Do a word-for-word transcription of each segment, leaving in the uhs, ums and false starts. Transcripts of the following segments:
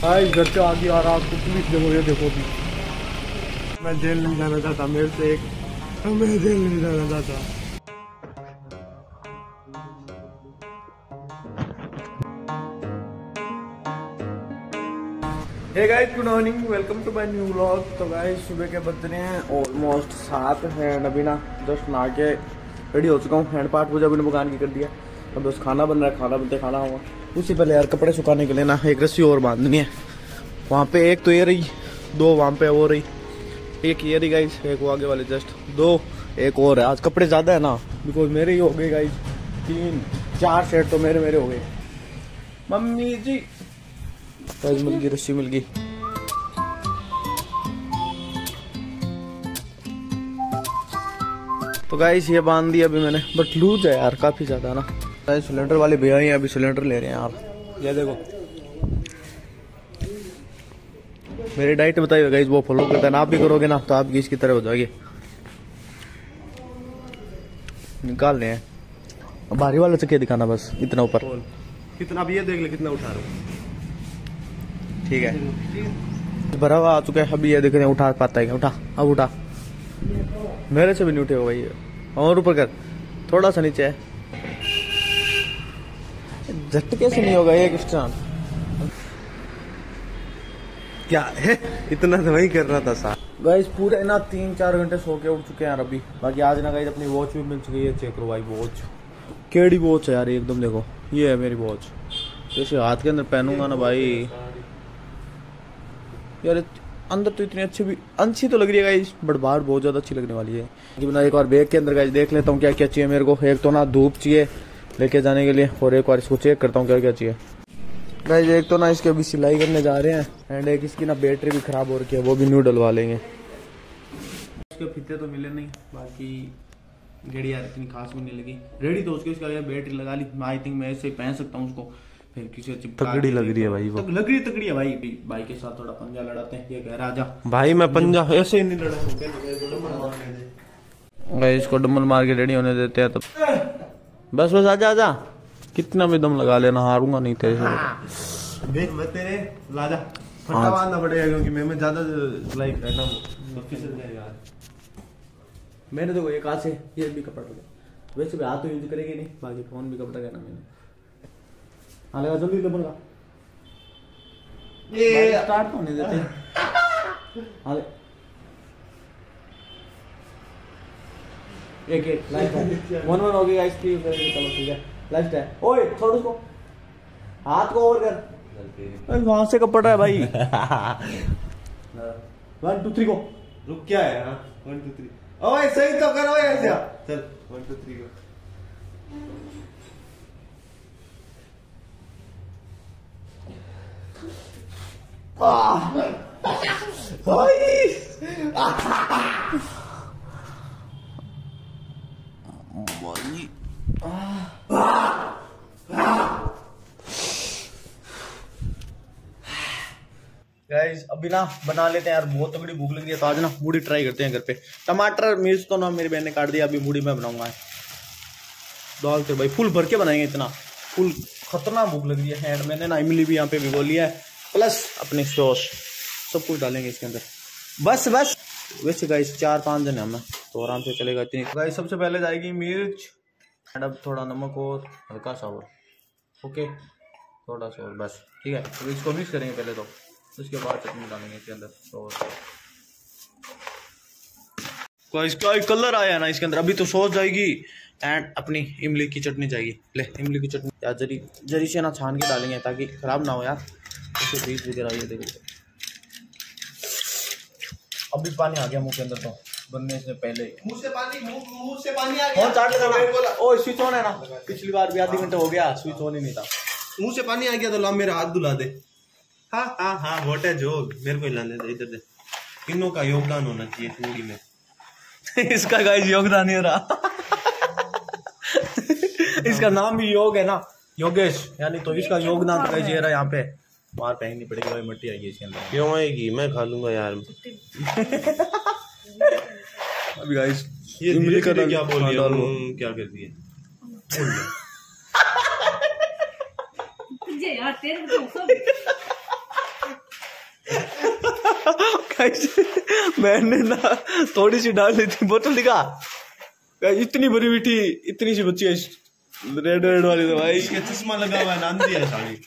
आज घर से आगे आ रहा आपको पुलिस देखो, ये देखो भी मैं जेल नहीं जाना चाहता, मेरे से एक मैं जेल नहीं जाना चाहता। Hey guys, good morning, welcome to my new vlog. तो गाइस सुबह के बज रहे हैं ऑलमोस्ट सात है। अभी ना जस्ट नहा के रेडी हो चुका हूँ। हैंड पार्ट पूजा भी भगवान की कर दिया। अब बस खाना बन रहा है, खाना बनते खाना होगा। उससे पहले यार कपड़े सुखाने के लिए ना एक रस्सी और बांधनी है। वहाँ पे एक तो ये रही, दो वहाँ पे वो रही, एक ये रही गाइस, एक वो आगे वाले जस्ट दो, एक और है। आज कपड़े ज्यादा है ना, बिकॉज मेरे ही हो गए गाइस, तीन चार सेट तो मेरे मेरे हो गए। मम्मी जी गाइस मिल गई, रस्सी मिल गई। तो गाइस ये बांध दी अभी मैंने, बट लूज है यार काफी ज्यादा ना। गाइस सिलेंडर वाले भैया ही अभी सिलेंडर ले रहे हैं यार। ये देखो मेरी डाइट बताइए गाइस, वो फॉलो करते हैं ना, आप भी करोगे ना तो आप भी इसकी तरह हो जाओगे। निकाल रहे हैं भारी वाला चक्के दिखाना बस इतना ऊपर कितना, अब ये देख ले कितना उठा रहा हूँ। ठीक है भरा हुआ आ चुका है। अभी ये देख रहे हैं उठा पाता है क्या? उठा, अब उठा। मेरे से भी नहीं उठेगा भाई। और ऊपर कर, थोड़ा सा नीचे है। झटके से नहीं होगा एक स्टान। क्या है इतना तो वही कर रहा था साहब। गाइस पूरे ना तीन चार घंटे सो के उठ चुके हैं यार अभी। बाकी आज ना गाइस अपनी वॉच भी मिल चुकी है। चेक करो भाई वॉच, केड़ी वॉच है यार एकदम। देखो ये है मेरी वॉच, जैसे हाथ के अंदर पहनूंगा ना भाई यार, अंदर तो इतनी अच्छी भी अच्छी तो लग रही है गाइस, बट बाहर बहुत ज्यादा अच्छी लगने वाली है। ना एक बार बैग के अंदर गाइस देख लेता हूँ क्या क्या चाहिए मेरे को। एक तो ना धूप चाहिए लेके जाने के लिए, और एक बार इसको चेक करता हूँ क्या क्या चाहिए। गाइस एक तो ना इसके अभी सिलाई करने जा रहे हैं, एंड एक इसकी ना बैटरी भी खराब हो रखी है, वो भी न्यू डलवा लेंगे। इसके फीते तो मिले नहीं, बाकी घड़ी यार इतनी खास भी नहीं लगी। रेडी तो उसके उसका बैटरी लगा ली। आई थिंक मैं ऐसे ही पहन सकता हूँ उसको, फिर किसी तगड़ी लग रही है भाई वो, लग रही तगड़ी है भाई। भाई के साथ थोड़ा पंजा लड़ाते हैं। ये कह रहा आजा भाई मैं पंजा ऐसे ही नहीं लड़ा। भाई इसको डम्बल मार के रेडी होने देते हैं। तो बस बस आजा आजा, कितना भी दम लगा लेना, हारूंगा नहीं तेरे से। देख मैं तेरे लाजा फटा बांधना पड़ेगा, क्योंकि मैं मैं ज्यादा सिलाई करना तो फिसल जाएगा। मैंने देखो एक हाथ से ये भी कपड़ा लगा, वैसे भी हाथ तो यूज करेगी नहीं, बाकी फोन भी कपड़ा कहना मैंने। हाँ लगा जल्दी दबन का, ये स्टार्ट तो होने देते। हाँ एक एक लाइफ है, वन वन हो गई गाइस, थ्री करेंगे। चलो ठीक है, लास्ट है। ओए छोड़ उसको, हाथ को ओवर कर। वहां से कपड़ा है भाई। वन टू थ्री को रुक, क्या है? हाँ वन टू थ्री। ओए सही तो करो ऐसे। चल वन टू थ्री को। गाइस अभी ना बना लेते हैं यार, बहुत तगड़ी भूख लग रही है। तो आज ना मूढ़ी ट्राई करते हैं घर पे। टमाटर मिर्च तो ना मेरी बहन ने काट दिया, अभी मूढ़ी मैं बनाऊंगा। दाल से भाई फुल भर के बनाएंगे, इतना फुल खतरनाक भूख लग रही है। एंड मैंने ना इमली भी यहाँ पे भिगो लिया है, प्लस अपनी सॉस सब कुछ डालेंगे इसके अंदर। बस बस वैसे गाइस चार पांच जन है हमें, तो आराम से चलेगा इतनी। गाइस सबसे पहले जाएगी मिर्च, एंड अब थोड़ा नमक और हल्का सा और, ओके थोड़ा सा और, बस ठीक है। तो इसको मिक्स करेंगे पहले, तो उसके बाद चटनी डालेंगे इसके अंदर। तो गाइस का कलर आया ना इसके अंदर, अभी तो सॉस जाएगी एंड अपनी इमली की चटनी जाएगी। ले इमली की चटनी यार जरी जरी से ना छान के डालेंगे ताकि खराब ना हो यार, उसके बीज वगैरह। ये देखो अभी पानी आ गया मुंह के अंदर, तो बनने से पहले मुंह से पानी मुंह से पानी आ गया। चाट लेना। ओ स्विच ऑन है ना, पिछली बार भी आधी घंटे हो गया स्विच ऑन ही नहीं था। मुंह से पानी आ गया तो ला मेरा हाथ धुला दे। हाँ हाँ हाँ वोट है जो मेरे को हिलाने दे, इधर दे। तीनों का योगदान होना चाहिए पूरी में। इसका गाइस योगदान नहीं हो रहा। इसका नाम भी योग है ना, योगेश, यानी तो इसका योगदान तो गाइस ये रहा। यहाँ पे मार फेंकनी पड़ेगी भाई, मट्टी आएगी इसके अंदर। क्यों आएगी? मैं खा लूंगा यार। अभी गाइस ये धीरे धीरे क्या बोल रही है, क्या कर रही है? मैंने ना थोड़ी सी डाल ली थी बोतल दिखा, इतनी भरी हुई थी, इतनी सी बच्ची है रेड रेड वाली तो भाई चश्मा लगा हुआ है, नांदी है साड़ी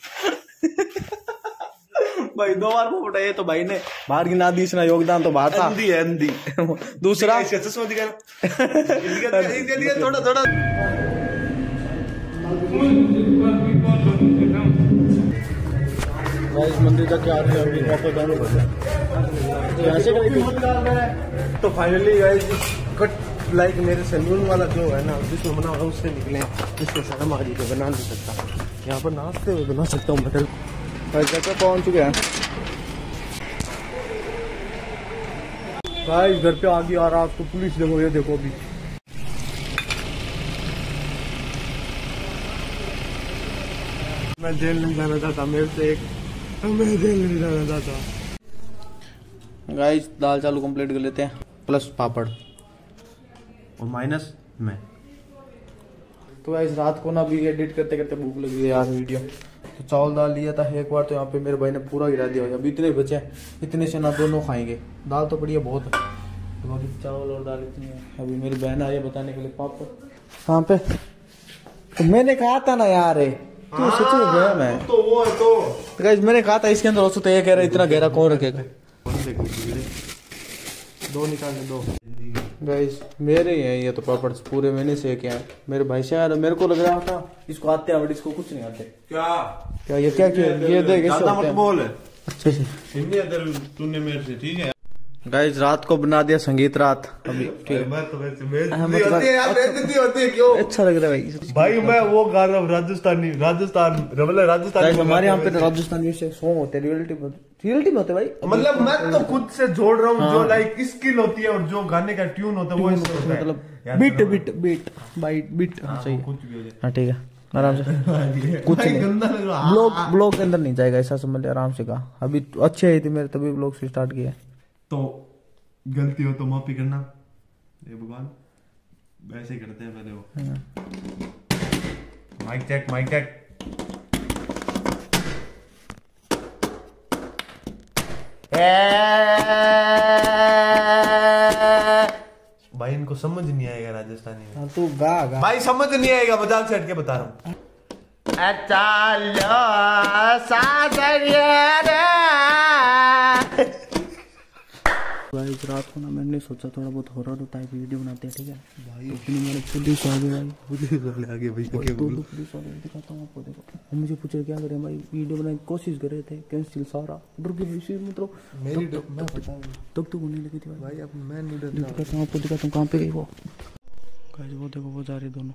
भाई दो बार वो उठाए तो भाई ने बाहर की नादी इसना योगदान तो बाहर था। अंधी है अंधी। दूसरा चश्मा दिखा थोड़ा थोड़ा इस मंदिर का क्या है अभी वापस जाने पड़ता है। तो फाइनली कट लाइक मेरे सैलून वाला जो है ना जिसमें बना हुआ उससे निकले, इसमें शर्म आ रही है, बना नहीं सकता। यहाँ पर नाचते हुए बना सकता हूँ बटन। चाचा पहुंच चुके हैं भाई, घर पे आ गई और आपको पुलिस देखो, ये देखो अभी मैं जेल नहीं जाना चाहता, मेरे से एक मैं जेल नहीं जाना चाहता। गाइस दाल चालू कंप्लीट कर लेते हैं, प्लस पापड़ और माइनस मैं। तो गाइस रात को ना भी एडिट करते करते भूख लगी है यार वीडियो, तो चावल दाल लिया था एक बार, तो यहाँ पे मेरे भाई ने पूरा गिरा दिया। अभी इतने बचे हैं, इतने से ना दोनों खाएंगे। दाल तो बढ़िया बहुत है, तो अभी चावल और दाल इतनी है। अभी मेरी बहन आई है बताने के लिए पापड़ कहाँ पे, तो मैंने कहा था ना यार तू सच में गया मैं तो वो है तो, तो गाइस मैंने कहा था इसके अंदर हो सकता है, ये कह रहा है इतना गहरा कौन रखेगा। दो निकाल के दो गाइस मेरे ही हैं ये तो पापड़, पूरे मैंने से क्या है मेरे भाई से यार, मेरे को लग रहा था इसको आते हैं बट इसको कुछ नहीं आते। क्या क्या ये क्या किया ये देख ज्यादा मत बोल अच्छे से हिंदी अगर तूने मेरे से, ठीक है। गाइस रात को बना दिया संगीत रात अभी, ठीक है मैं तो वैसे मैं हाँ, मतलब होती है यार, बेइज्जती होती है क्यों? अच्छा लग रहा है भाई। भाई मैं वो गा रहा हूँ राजस्थानी, राजस्थान मतलब राजस्थानी। गाइस हमारे यहाँ पे राजस्थानी से सॉन्ग होते हैं, रियलिटी रियलिटी में होते हैं भाई। मतलब मैं तो खुद से जोड़ रहा हूँ, जो लाइक स्किल होती है और जो गाने का ट्यून होता है वो इससे होता है। मतलब beat beat beat bite beat सही है, कुछ भी हो जाए हाँ ठीक है आराम से कुछ नहीं, गंदा लग रहा। ब्लॉग ब्लॉग के अंदर नहीं जाएगा ऐसा समझ लिया, आराम से कहा। अभी अच्छे आई थी मेरे तभी ब्लॉग से स्टार्ट किया। तो गलती हो तो माफी करना, ये भगवान वैसे ही करते हैं पहले वो। Mic check mic check. भाई इनको समझ नहीं आएगा राजस्थानी में। हाँ तू गा गा भाई समझ नहीं आएगा, मजाक से हट के बता रहा हूँ। भाई रात को ना मैंने सोचा थोड़ा बहुत हॉरर टाइप वीडियो बनाते हैं, ठीक है भाई। तो मेरे पुलिस आ गए भाई, पुलिस वाले आ गए भाई, तो पुलिस वाले दिखाता हूँ आपको। देखो हम मुझे पूछे क्या करें भाई, वीडियो बनाने की कोशिश कर रहे थे, कैंसिल सारा डर के भाई से, मतलब मेरी मैं बताऊँ तब तो होने लगी थी भाई। अब मैं नहीं डरता, दिखाता हूँ आपको, दिखाता हूँ कहाँ पे गई वो। गाइस वो देखो वो जा रहे दोनों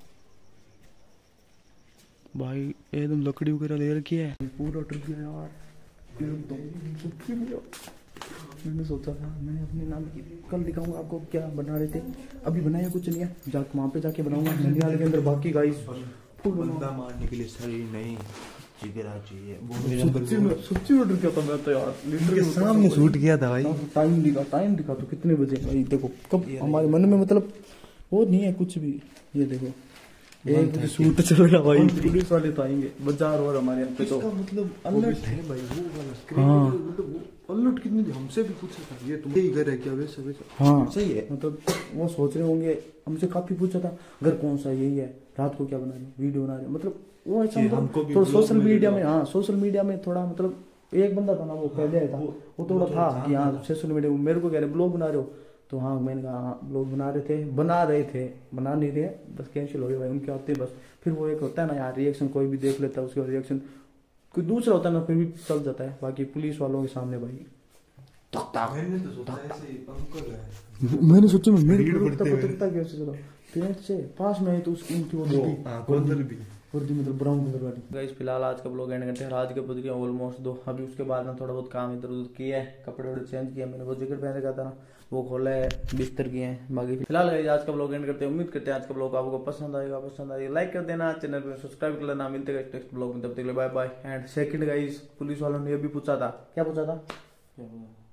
भाई, एकदम लकड़ी वगैरह ले रखी है, पूरा डर गया यार एकदम। मैंने सोचा था मैंने अपने नाम की, कल दिखाऊंगा आपको क्या बना रहे थे, अभी बनाया कुछ नहीं है, जा वहाँ पे जाके बनाऊंगा ननिहाल के अंदर। बाकी गाइस फुल बंदा मारने के लिए सही नहीं जिगरा चाहिए। सच्ची में सच्ची में डर गया था मैं तो यार, लिटरली सामने शूट किया था भाई। टाइम दिखा टाइम दिखा तो कितने बजे भाई, देखो कब हमारे मन में मतलब वो नहीं है कुछ भी। ये देखो एक बजे शूट चल रहा भाई, पुलिस वाले तो आएंगे बाजार और हमारे यहाँ पे तो मतलब अलर्ट है भाई वो वाला स्क्रीन, हाँ मतलब वो अलर्ट कितनी हमसे भी पूछा था, ये तुम्हारे घर है क्या वैसे वैसे। हाँ सही है, मतलब वो सोच रहे होंगे, हमसे काफी पूछा था घर कौन सा यही है, रात को क्या बना रहे वीडियो बना रहे, मतलब वो ऐसा मतलब थोड़ा सोशल मीडिया में, हाँ सोशल मीडिया में थोड़ा मतलब एक बंदा था ना वो पहले था, वो थोड़ा था कि हाँ सोशल मीडिया में मेरे को कह रहे ब्लॉग बना रहे हो, तो हाँ मैंने कहा हाँ ब्लॉग बना रहे थे बना रहे थे बना नहीं रहे, बस कैंसिल हो गए भाई उनके आते बस। फिर वो एक होता है ना यार रिएक्शन, कोई भी देख लेता है उसका रिएक्शन, कोई दूसरा होता है ना फिर भी चल जाता है। बाकी पुलिस वालों के सामने भाई मैंने तो सोचा ऐसे अंकल है, मैंने सोचा मैं मेरे पता कैसे चला पेट से पास में आई तो उसकी उनकी वो कॉलर भी वर्दी मतलब ब्राउन कलर वाली। गाइस फिलहाल आज का ब्लॉग एंड करते हैं, रात के बज गए ऑलमोस्ट दो। अभी उसके बाद में थोड़ा बहुत काम इधर उधर किया है, कपड़े वपड़े चेंज किया, मैंने वो जैकेट पहन रखा था ना वो खोला है, बिस्तर किए हैं। बाकी फिलहाल गाइस आज का ब्लॉग एंड करते हैं, उम्मीद करते हैं आज का ब्लॉग आपको पसंद आएगा, पसंद आएगा लाइक कर देना, चैनल पर सब्सक्राइब कर लेना। मिलते हैं नेक्स्ट ब्लॉग में, तब तक के लिए bye bye. And second guys police वालों ने ये भी पूछा था, क्या पूछा था